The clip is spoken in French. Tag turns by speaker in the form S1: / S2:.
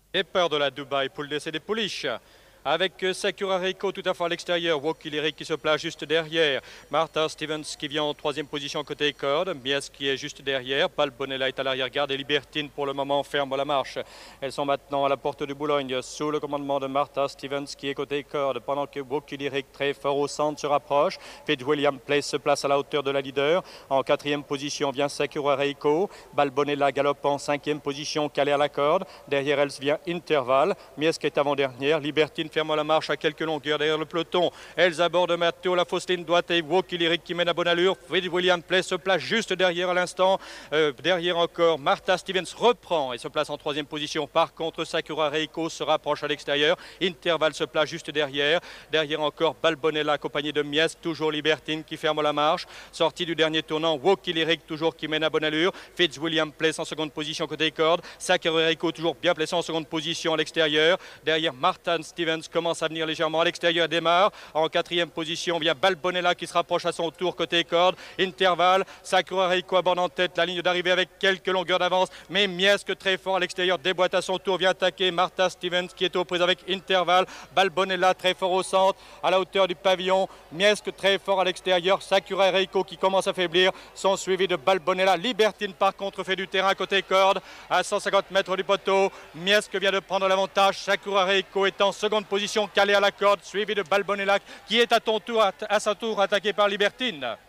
S1: Et peur de la Dubaï pour le décès des pouliches. Avec Sakura Reiko tout à fait à l'extérieur, Wokilirik qui se place juste derrière, Martha Stevens qui vient en troisième position côté corde, Mies qui est juste derrière, Balbonella est à l'arrière-garde et Libertine pour le moment ferme la marche. Elles sont maintenant à la porte de Boulogne sous le commandement de Martha Stevens qui est côté corde, pendant que Wokilirik très fort au centre se rapproche. Fitzwilliam Place se place à la hauteur de la leader. En quatrième position vient Sakura Reiko, Balbonella galope en cinquième position calée à la corde. Derrière elle vient Interval, Mies qui est avant-dernière, Libertine ferme la marche à quelques longueurs derrière le peloton. Elles abordent Matteo, la fausse ligne droite et Wokilirik qui mène à bonne allure. William Place se place juste derrière à l'instant. Derrière encore, Martha Stevens reprend et se place en troisième position. Par contre, Sakura Reiko se rapproche à l'extérieur. Interval se place juste derrière. Derrière encore, Balbonella accompagné de Mies, toujours Libertine qui ferme la marche. Sortie du dernier tournant, Wokilirik toujours qui mène à bonne allure. Fitzwilliam Place en seconde position côté corde. Sakura Reiko toujours bien placé en seconde position à l'extérieur. Derrière, Martha Stevens commence à venir légèrement à l'extérieur, démarre. En quatrième position vient Balbonella qui se rapproche à son tour côté corde. Intervalle, Sakura Reiko aborde en tête la ligne d'arrivée avec quelques longueurs d'avance, mais Miesque très fort à l'extérieur déboîte à son tour, vient attaquer Martha Stevens qui est aux prises avec Intervalle. Balbonella très fort au centre, à la hauteur du pavillon. Miesque très fort à l'extérieur. Sakura Reiko qui commence à faiblir, sont suivis de Balbonella. Libertine par contre fait du terrain côté corde à 150 mètres du poteau. Miesque vient de prendre l'avantage. Sakura Reiko est en seconde position calée à la corde, suivi de Balbonella qui est à son tour attaqué par Libertine.